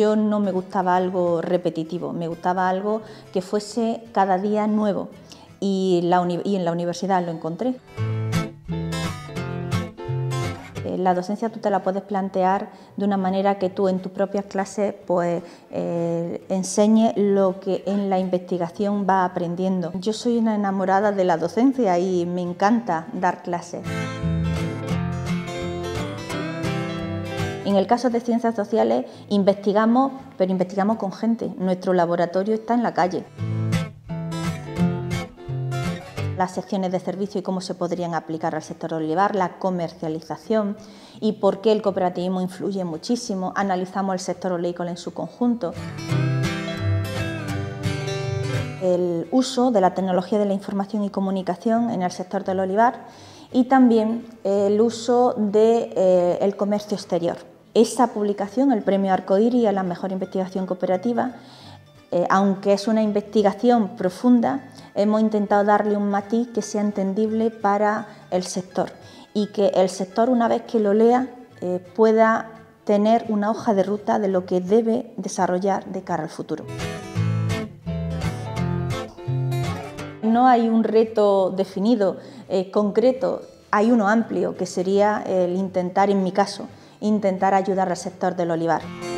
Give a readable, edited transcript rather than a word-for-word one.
Yo no me gustaba algo repetitivo, me gustaba algo que fuese cada día nuevo y en la universidad lo encontré. La docencia tú te la puedes plantear de una manera que tú en tus propias clases pues, enseñes lo que en la investigación vas aprendiendo. Yo soy una enamorada de la docencia y me encanta dar clases. En el caso de ciencias sociales investigamos, pero investigamos con gente. Nuestro laboratorio está en la calle. Las secciones de servicio y cómo se podrían aplicar al sector olivar, la comercialización y por qué el cooperativismo influye muchísimo. Analizamos el sector oleícola en su conjunto. El uso de la tecnología de la información y comunicación en el sector del olivar y también el uso del comercio exterior. Esa publicación, el Premio Arcoíris a la mejor investigación cooperativa, aunque es una investigación profunda, hemos intentado darle un matiz que sea entendible para el sector y que el sector, una vez que lo lea, pueda tener una hoja de ruta de lo que debe desarrollar de cara al futuro. No hay un reto definido, concreto, hay uno amplio, que sería el intentar, en mi caso, intentar ayudar al sector del olivar.